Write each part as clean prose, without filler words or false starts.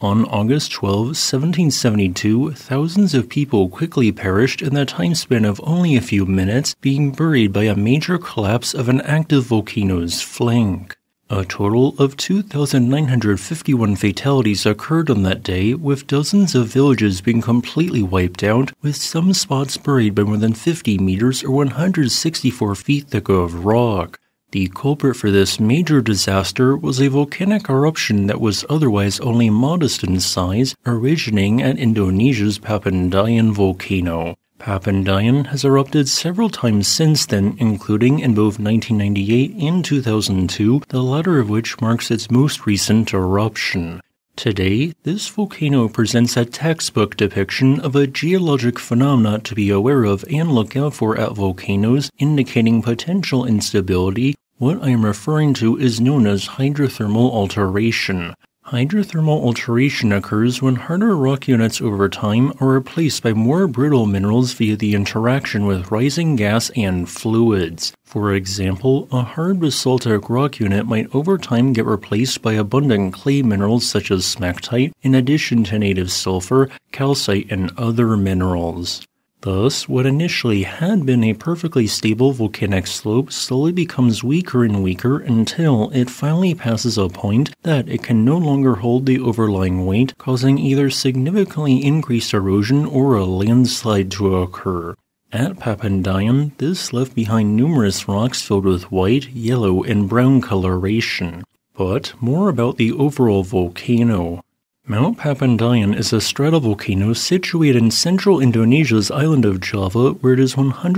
On August 12, 1772, thousands of people quickly perished in the time span of only a few minutes, being buried by a major collapse of an active volcano's flank. A total of 2,951 fatalities occurred on that day, with dozens of villages being completely wiped out, with some spots buried by more than 50 meters or 164 feet thick of rock. The culprit for this major disaster was a volcanic eruption that was otherwise only modest in size, originating at Indonesia's Papandayan Volcano. Papandayan has erupted several times since then, including in both 1998 and 2002, the latter of which marks its most recent eruption. Today, this volcano presents a textbook depiction of a geologic phenomena to be aware of and look out for at volcanoes, indicating potential instability. What I am referring to is known as hydrothermal alteration. Hydrothermal alteration occurs when harder rock units over time are replaced by more brittle minerals via the interaction with rising gas and fluids. For example, a hard basaltic rock unit might over time get replaced by abundant clay minerals such as smectite, in addition to native sulfur, calcite, and other minerals. Thus, what initially had been a perfectly stable volcanic slope slowly becomes weaker and weaker until it finally passes a point that it can no longer hold the overlying weight, causing either significantly increased erosion or a landslide to occur. At Papandayan, this left behind numerous rocks filled with white, yellow, and brown coloration. But more about the overall volcano. Mount Papandayan is a stratovolcano situated in central Indonesia's island of Java, where it is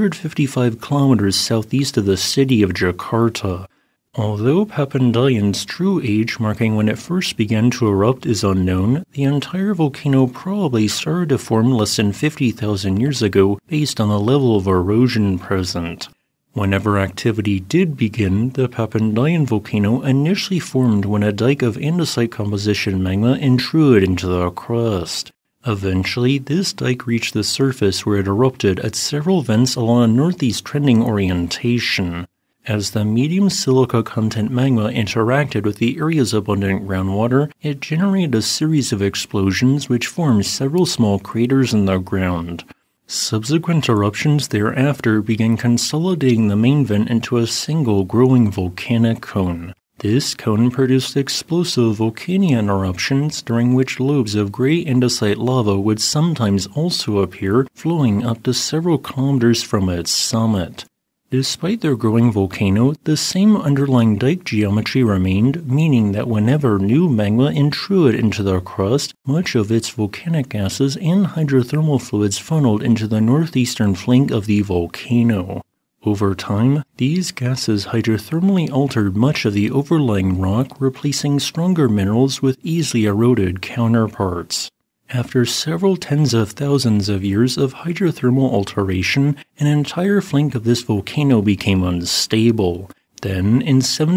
155 kilometers southeast of the city of Jakarta. Although Papandayan's true age, marking when it first began to erupt, is unknown, the entire volcano probably started to form less than 50,000 years ago based on the level of erosion present. Whenever activity did begin, the Papandayan volcano initially formed when a dike of andesite composition magma intruded into the crust. Eventually, this dike reached the surface where it erupted at several vents along a northeast trending orientation. As the medium silica content magma interacted with the area's abundant groundwater, it generated a series of explosions which formed several small craters in the ground. Subsequent eruptions thereafter began consolidating the main vent into a single growing volcanic cone. This cone produced explosive Vulcanian eruptions, during which lobes of gray andesite lava would sometimes also appear, flowing up to several kilometers from its summit. Despite their growing volcano, the same underlying dike geometry remained, meaning that whenever new magma intruded into the crust, much of its volcanic gases and hydrothermal fluids funneled into the northeastern flank of the volcano. Over time, these gases hydrothermally altered much of the overlying rock, replacing stronger minerals with easily eroded counterparts. After several tens of thousands of years of hydrothermal alteration, an entire flank of this volcano became unstable. Then, in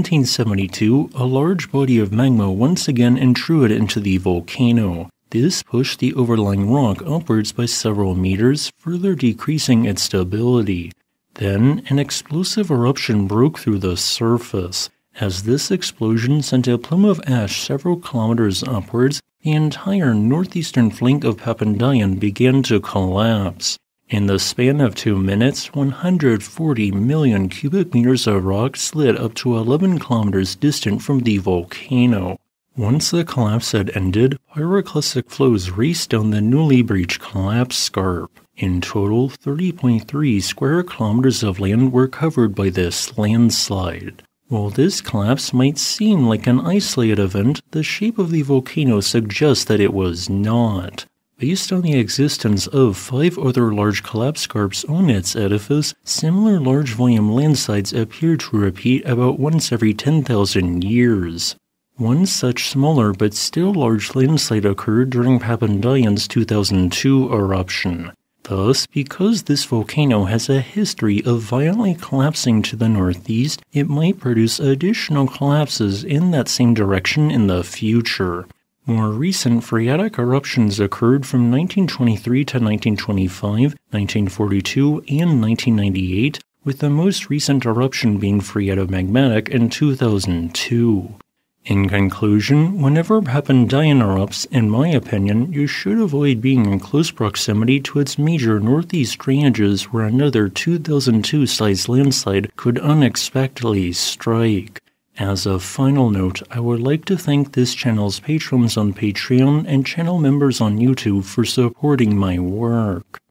1772, a large body of magma once again intruded into the volcano. This pushed the overlying rock upwards by several meters, further decreasing its stability. Then, an explosive eruption broke through the surface. As this explosion sent a plume of ash several kilometers upwards, the entire northeastern flank of Papandayan began to collapse. In the span of 2 minutes, 140 million cubic meters of rock slid up to 11 kilometers distant from the volcano. Once the collapse had ended, pyroclastic flows raced down the newly breached collapse scarp. In total, 30.3 square kilometers of land were covered by this landslide. While this collapse might seem like an isolated event, the shape of the volcano suggests that it was not. Based on the existence of 5 other large collapse scarps on its edifice, similar large volume landslides appear to repeat about once every 10,000 years. One such smaller but still large landslide occurred during Papandayan's 2002 eruption. Thus, because this volcano has a history of violently collapsing to the northeast, it might produce additional collapses in that same direction in the future. More recent phreatic eruptions occurred from 1923 to 1925, 1942, and 1998, with the most recent eruption being phreatomagmatic in 2002. In conclusion, whenever Papandayan erupts, in my opinion, you should avoid being in close proximity to its major northeast drainages where another 2002-size landslide could unexpectedly strike. As a final note, I would like to thank this channel's patrons on Patreon and channel members on YouTube for supporting my work.